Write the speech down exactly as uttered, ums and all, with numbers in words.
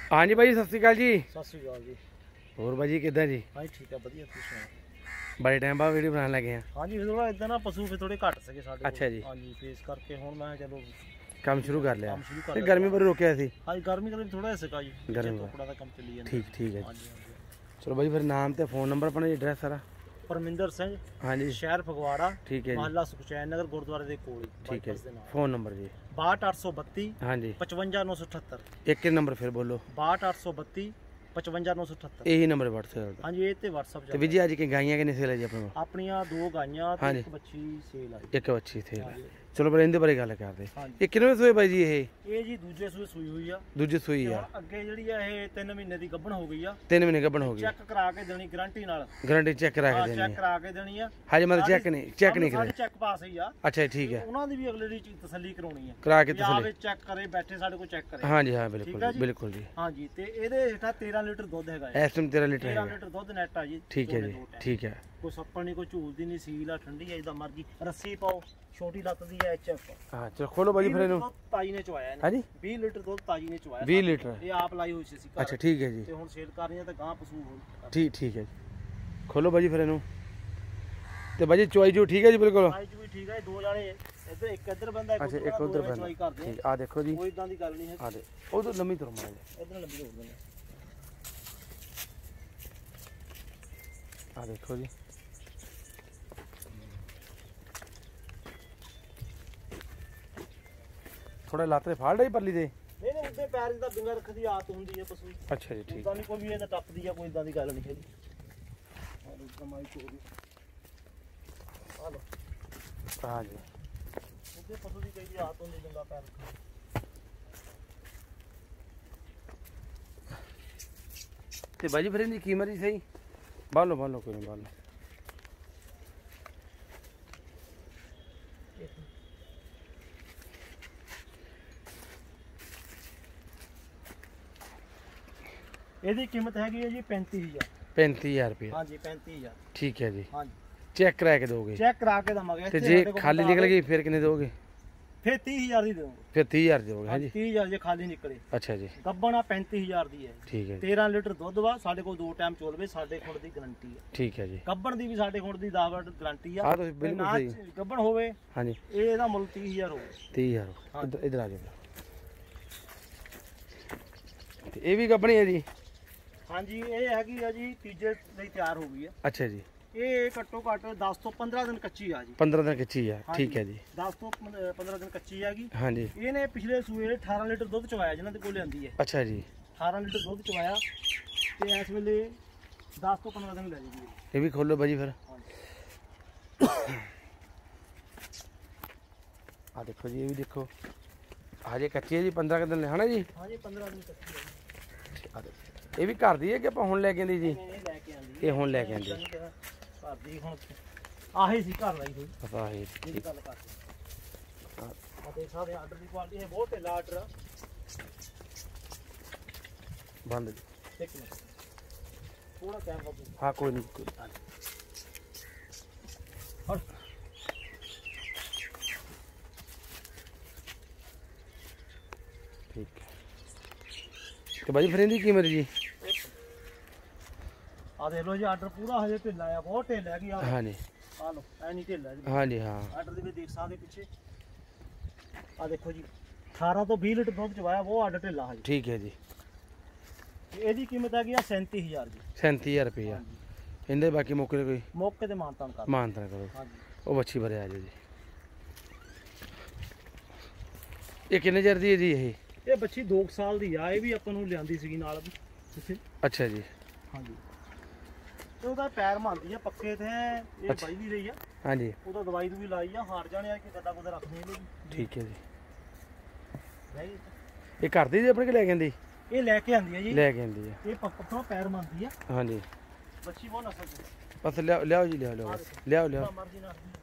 हाँ जी भाई, सत श्री अकाल जी। सत श्री अकाल जी। और भाजी किदा जी? हाँ ठीक है, बढ़िया। तुसीं सुणाओ? बड़े टाइम बाद वीडियो बनाने लगे हैं। हाँ जी, थोड़ा इदा ना पशु फिर थोड़े घट सके साडे। अच्छा जी। हाँ जी, फेस करके हुण मैं चलो काम शुरू कर लिया। काम शुरू कर ते लिया। गर्मी पर रोकया सी। हाँ जी, गर्मी का थोड़ा सका जी, गर्मी टोकड़ा दा काम चली जांदा। ठीक ठीक है। हाँ जी हाँ जी। चलो भाई, फिर नाम ते फोन नंबर अपना एड्रेस सारा। परमिंदर सिंह, हाँ जी, शहर फगवाड़ा, ठीक है जी। मोहल्ला सुखचैन नगर, गुरुद्वारे दे कोल। ठीक है। फोन नंबर जी बाहठ आठ सौ बत्ती हाँ जी, पचवंजा नौ सौ अठहत्तर। एक नंबर फिर बोलो। बाहठ आठ सौ बत्ती पचवंजा नौ सौ अठहत्तर। यही नंबर व्हाट्सएप। हाँ जी, ये ते व्हाट्सएप ਤੇ ਵੀਰ ਜੀ ਅੱਜ ਕੀ ਗਾਈਆਂ ਕਿੰਨੇ ਸੇਲ ਹੈ ਜੀ ਆਪਣੇ ਕੋਲ? ਆਪਣੀਆਂ ਦੋ ਗਾਈਆਂ हाँ ਤੇ जी। ਇੱਕ ਬੱਚੀ ਸੇਲ ਆਈ। ਇੱਕ ਬੱਚੀ ਸੇਲ हाँ ਹੈ। जी। ਚਲੋ ਪਰ ਇਹਦੇ ਬਾਰੇ ਗੱਲ ਕਰਦੇ। हाँ जी। ਇਹ ਕਿੰਨੇ ਸੂਏ ਬਾਈ ਜੀ? ਇਹ ਇਹ ਜੀ ਦੂਜੇ ਸੂਏ ਸੂਈ ਹੋਈ ਆ। ਦੂਜੀ ਸੂਈ ਤੇ ਆ। ਹੁਣ ਅੱਗੇ ਜਿਹੜੀ ਆ ਇਹ ਤਿੰਨ ਮਹੀਨੇ ਦੀ ਗੱਭਣ ਹੋ ਗਈ ਆ। ਤਿੰਨ ਮਹੀਨੇ ਗੱਭਣ ਹੋ ਗਈ। ਚੈੱਕ ਕਰਾ ਕੇ ਦੇਣੀ ਗਾਰੰਟੀ ਨਾਲ। ਗਾਰੰਟੀ ਚੈੱਕ ਕਰਾ ਕੇ ਹਾਂ, ਦੇਣੀ ਚੈੱਕ ਹੈ। ਕਰਾ ਕੇ ਦੇਣੀ ਆ। ਹਾਂਜੀ, ਮਤਲਬ ਚੈੱਕ ਨਹੀਂ ਚੈੱਕ ਨਹੀਂ ਸਾਡੀ ਕਰਾਇਆ। ਚੈੱਕ ਪਾਸ ਹੀ ਆ। ਅੱਛਾ ਜੀ, ਠੀਕ ਹੈ। ਉਹਨਾਂ ਦੀ ਵੀ ਅਗਲੇ ਦੀ ਤਸੱਲੀ ਕਰਾਉਣੀ ਆ। ਕਰਾ ਕੇ ਵੀ ਆਹ ਤਸੱਲੀ। ਵੀ ਚੈੱਕ ਕਰੇ ਬੈਠੇ ਸਾਡੇ ਕੋਲ ਚੈੱਕ ਕਰੇ। हाँ जी हाँ, ठीक बिल्कुल है जी, जी। बिल्कुल जी। ਹਾਂ ਜੀ, ਤੇ ਇਹਦੇ ਹੇਠਾਂ ਤੇਰਾਂ ਲੀਟਰ ਦੁੱਧ ਹੈਗਾ ਹੈ। ਇਸ ਟਾइम तेरह लीटर ਤੇਰਾਂ है। ਲੀਟਰ ਦੁੱਧ ਨੈਟ ਆ ਜੀ। ठीक है ਦੋਨੇ जी, ਦੋ ਟਾਈਮ। ठीक है। ਕੋਈ ਸੱਪਣ ਨਹੀਂ, ਕੋਈ ਝੂਲਦੀ ਨਹੀਂ, ਸੀਲ ਆ, ਠੰਡੀ ਆ, ਜਿੱਦਾਂ ਮਰਜੀ ਰੱਸੀ ਪਾਓ। ਛੋਟੀ ਲੱਤ ਦੀ ਐ ਐਚ ਐਫ। हाँ चलो खोलो भाजी फिर इनू। ਤਾਜੀ ਨੇ ਚਵਾਇਆ हाँ जी, ਵੀਹ ਲੀਟਰ ਦੁੱਧ ਤਾਜੀ ਨੇ ਚਵਾਇਆ। बीस लीटर। ਇਹ ਆਪ ਲਾਈ ਹੋਈ ਸੀ ਅਸੀਂ ਘਰ। अच्छा ठीक है जी, ਤੇ ਹੁਣ ਸੇਲ ਕਰ ਰਹੀਆਂ ਤਾਂ ਗਾਂ ਪਸ਼ੂ ਹੋਰ। ठीक ठीक है जी। खोलो भाजी फिर इनू। ਤੇ ਭਾਜੀ ਚੁਆਈ ਜੋ ਠੀਕ ਹੈ ਜੀ ਬਿਲਕੁਲ। ਸਾਈਜ਼ ਵੀ ਠੀਕ ਹੈ। ਦੋ ਜਾਣੇ ਇੱਧਰ, ਇੱਕ ਇੱਧਰ ਬੰਦਾ, ਅੱਛਾ, ਇੱਕ ਉਧਰ ਬੰਦਾ। ਚਵਾਈ ਕਰਦੇ ਠੀਕ ਆ ਦੇਖੋ ਜੀ। ਕੋਈ ਇਦਾਂ ਦੀ ਗੱਲ ਨਹੀਂ ਹੈ। ਆ ਦੇ ਉਧਰ ਲੰਮੀ ਤੁਰ ਮਾਰ ਜਾ। ਇੱਧਰ ਲੰਬੀ ਹੋ ਗਈ। ਆ ਦੇਖੋ ਜੀ। ਥੋੜਾ ਲੱਤ ਤੇ ਫਾੜ ਲਈ ਪਰਲੀ ਦੇ। ਨਹੀਂ ਨਹੀਂ, ਉੱਤੇ ਪੈਰ ਜਿੱਦਾਂ ਬਿੰਗਾ ਰੱਖਣ ਦੀ ਆਦਤ ਹੁੰਦੀ ਹੈ ਪਸ਼ੂ। ਅੱਛਾ ਜੀ, ਠੀਕ। ਇਦਾਂ ਨਹੀਂ ਕੋਈ ਵੀ ਇਹਦਾ ਟੱਪਦੀ ਆ, ਕੋਈ ਇਦਾਂ ਦੀ ਗੱਲ ਨਹੀਂ ਹੈਗੀ। ਔਰ ਇਸ ਦਾ ਮਾਈਕ ਹੋ ਗਈ। ਆ ਲੋ। ਹਾਂ ਜੀ, ਉੱਤੇ ਪਸ਼ੂ ਦੀ ਕਈ ਆਦਤ ਹੁੰਦੀ ਬਿੰਗਾ ਪੈਰ ਰੱਖਣ ਦੀ। ਤੇ ਭਾਜੀ ਫਿਰ ਇਹਦੀ ਕੀਮਤ ਹੀ ਸਹੀ। ਬਾਲੋ ਬਾਲੋ ਕੋਈ ਨਹੀਂ ਬਾਲੋ। ਇਹਦੀ ਕੀਮਤ ਹੈਗੀ ਹੈ ਜੀ ਪੈਂਤੀ ਹਜ਼ਾਰ। पैंतीस हजार रुपये। ਹਾਂਜੀ ਪੈਂਤੀ ਹਜ਼ਾਰ। ठीक है जी। ਹਾਂਜੀ, चेक करा के दोगे? ਚੈੱਕ ਕਰਾ ਕੇ ਦਵਾਂਗੇ। ਤੇ ਜੇ ਖਾਲੀ ਨਿਕਲ ਗਈ ਫਿਰ ਕਿੰਨੇ ਦੋਗੇ? ਫਿਰ ਤੀਹ ਹਜ਼ਾਰ ਦੀ ਦੇਵਾਂਗੇ। ਫਿਰ तीस हजार दोगे? हाँ जी, ਤੀਹ ਹਜ਼ਾਰ ਜੇ ਖਾਲੀ ਨਿਕਲੇ। अच्छा जी, ਗੱਬਣਾ ਪੈਂਤੀ ਹਜ਼ਾਰ ਦੀ ਹੈ। ठीक है जी, ਤੇਰਾਂ ਲੀਟਰ ਦੁੱਧ ਵਾ। ਸਾਡੇ ਕੋਲ ਦੋ ਟਾਈਮ ਚੋਲਵੇ। ਸਾਡੇ ਖੁਦ ਦੀ ਗਾਰੰਟੀ ਹੈ। ठीक है जी। ਗੱਬਣ ਦੀ ਵੀ ਸਾਡੇ ਖੁਦ ਦੀ ਦਸ ਵਾਰ ਗਾਰੰਟੀ ਆ। हाँ तो बिल्कुल ਨਾ सही। ਗੱਬਣ होवे हाँ जी, ਇਹ ਇਹਦਾ ਮੁੱਲ तीस हज़ार ਹੋਵੇ। तीस हजार हाँ। इधर इधर आ जाओ। ਤੇ ਇਹ ਵੀ ਕੱਪਣੀ ਹੈ ਜੀ? ਹਾਂਜੀ, ਇਹ ਹੈਗੀ ਆ ਜੀ ਤੀਜੇ ਲਈ ਤਿਆਰ ਹੋ ਗਈ ਆ। ਅੱਛਾ ਜੀ, ਇਹ ਘੱਟੋ ਘੱਟ दस ਤੋਂ ਪੰਦਰਾਂ ਦਿਨ ਕੱਚੀ ਆ ਜੀ। पंद्रह दिन ਕੱਚੀ ਹੈ। ਹਾਂਜੀ, ਠੀਕ ਹੈ ਜੀ। दस ਤੋਂ ਪੰਦਰਾਂ ਦਿਨ ਕੱਚੀ ਹੈਗੀ। हाँ जी, ਇਹਨੇ ਪਿਛਲੇ ਸੂਏ ਅਠਾਰਾਂ ਲੀਟਰ ਦੁੱਧ ਚਵਾਇਆ ਜਿਨ੍ਹਾਂ ਦੇ ਕੋਲ ਲਿਆਂਦੀ ਹੈ। अच्छा जी। ਅਠਾਰਾਂ ਲੀਟਰ ਦੁੱਧ ਚਵਾਇਆ ਤੇ ਇਸ ਵੇਲੇ दस ਤੋਂ ਪੰਦਰਾਂ ਦਿਨ ਲੈ ਜੂਗੀ। ਇਹ ਵੀ ਖੋਲੋ ਭਾਜੀ ਫਿਰ। ਆ ਦੇਖੋ ਜੀ, ਇਹ ਵੀ ਦੇਖੋ ਹਜੇ ਕੱਚੀ ਹੈ ਜੀ। पंद्रह ਦਿਨ ਹੈ ਨਾ ਜੀ? ਹਾਂਜੀ, ਪੰਦਰਾਂ ਦਿਨ ਕੱਚੀ ਹੈ। ਆ ਦੇਖੋ, ਇਹ ਵੀ ਘਰ ਦੀ ਹੈ ਕਿ ਆਪਾਂ ਹੁਣ ਲੈ ਕੇ ਆਂਦੀ ਜੀ? ਇਹ ਲੈ ਕੇ ਆਂਦੀ ਇਹ ਹੁਣ ਲੈ ਕੇ ਆਂਦੀ। ਘਰ ਦੀ ਹੁਣ ਆਹੀ ਸੀ ਘਰ ਲਈ ਹੋਈ ਪਤਾ ਹੈ ਜਿਹੜੀ ਠੀਕ। ਗੱਲ ਕਰਦੇ। ਆ ਦੇਖ ਸਕਦੇ ਆਰਡਰ ਦੀ ਕੁਆਲਿਟੀ ਹੈ, ਬਹੁਤ ਢਿੱਲਾ ਆਰਡਰ ਆ। ਬੰਦ। ਇੱਕ ਮਿੰਟ ਥੋੜਾ ਟਾਈਮ ਲੱਗੂ। हाँ कोई नहीं कोई। ਹਟ ठीक है। तो भाजी फिर इनकी कीमत जी? ਆ ਦੇਖ ਲਓ ਜੀ, ਆਰਡਰ ਪੂਰਾ ਹਜੇ ਢਿੱਲਾ ਆ, ਬਹੁਤ ਢਿੱਲਾ ਹੈਗੀ ਆ। हाँ जी, ਆ ਲਓ, ਐ ਨਹੀਂ ਢਿੱਲਾ ਜੀ। हाँ जी, हाँ ਆਰਡਰ ਦੇ ਵਿੱਚ ਦੇਖ ਸਕਦੇ ਪਿੱਛੇ। ਆ ਦੇਖੋ ਜੀ, ਅਠਾਰਾਂ ਤੋਂ ਵੀਹ ਲੀਟਰ ਦੁੱਧ ਚਵਾਇਆ, ਉਹ ਆਰਡਰ ਢਿੱਲਾ ਹੈ ਜੀ। ठीक है जी। ਤੇ ਇਹਦੀ ਕੀਮਤ ਹੈਗੀ ਆ सैंतीस हज़ार ਜੀ। सैंतीस हजार रुपया। इनके बाकी मौके कोई ਮੌਕੇ ਤੇ ਮਾਨਤਾਨ ਕਰ। मानता करो। ਹਾਂਜੀ, वो बच्ची भरे आ जाओ जी। ये किन्ने चर दी है जी? ये ਇਹ ਬੱਚੀ ਦੋ ਸਾਲ ਦੀ ਆ। ਇਹ ਵੀ ਆਪਾਂ ਨੂੰ ਲਿਆਂਦੀ ਸੀਗੀ ਨਾਲ ਇੱਥੇ। अच्छा जी, ਹਾਂਜੀ, ਤੇ ਉਹਦਾ ਪੈਰ ਮੰਨਦੀ ਆ ਪੱਕੇ ਤੇ। ਇਹ ਅੱਛਾ। ਬਾਈ ਵੀ ਰਹੀ ਆ। हाँ जी, ਉਹਦਾ ਦਵਾਈ ਦੂਈ ਲਾਈ ਆ। ਹਾਰ ਜਾਣੇ ਆ ਕਿ ਗੱਦਾ ਗੁੱਦਾ ਰੱਖਦੇ ਇਹਦੇ ਵੀ। ठीक है जी। ਨਹੀਂ, ये घर दी जी अपने के ले आंदी? ਇਹ ਲੈ ਕੇ ਆਂਦੀ ਆ ਜੀ। ले आंदी है। ਇਹ ਪੱਕਾ ਪੈਰ ਮੰਨਦੀ ਆ। हाँ जी, ਬੱਚੀ ਬਹੁਤ ਨਸਲ ਦੀ। बस लियाओ लियाओ जी, लियाओ लियाओ लियाओ लियाओ। ਮਰਜ਼ੀ ਨਾਲ